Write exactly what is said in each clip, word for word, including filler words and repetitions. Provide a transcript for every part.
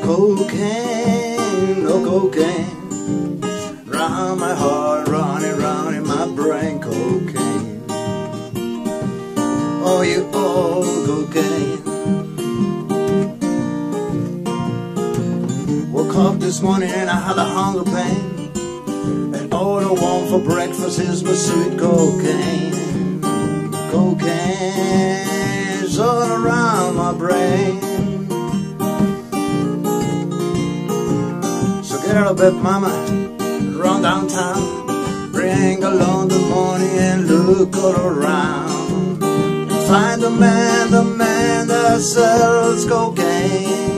Cocaine, no cocaine, round my heart, running round in my brain. Cocaine, oh you old cocaine. Woke up this morning and I had a hunger pain, and all I want for breakfast is my sweet cocaine. Cocaine is all around my brain. So get out of bed, mama, run downtown, bring along the money and look all around, and find the man, the man that sells cocaine.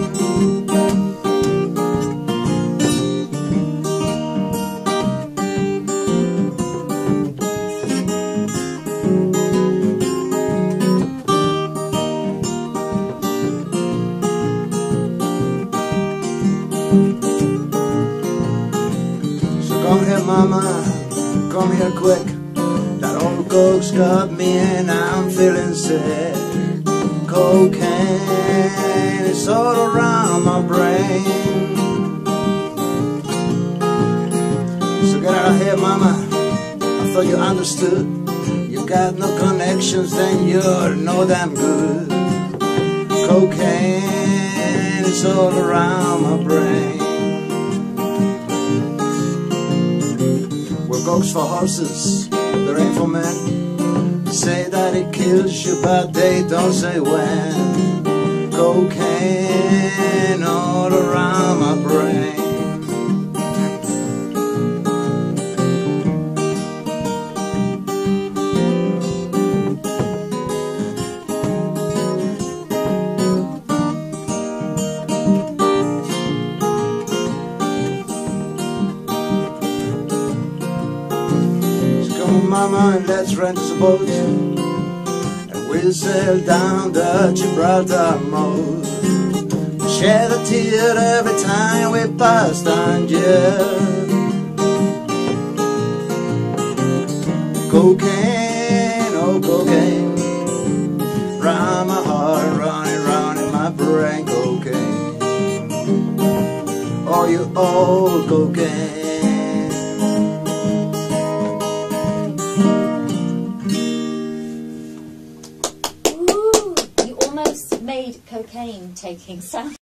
Come here, mama, come here quick. That old coke's got me and I'm feeling sick. Cocaine is all around my brain. So get out of here, mama, I thought you understood. You got no connections, then you're no damn good. Cocaine is all around my brain. Coke's for horses, there ain't for men. They say that it kills you, but they don't say when. Cocaine all around my brain. Mama, and let's rent a boat, and we'll sail down the Gibraltar Moat. Shed a tear every time we pass Tangier. Cocaine, oh cocaine, round my heart, running round in my brain. Cocaine, oh you old cocaine. Made cocaine taking sound.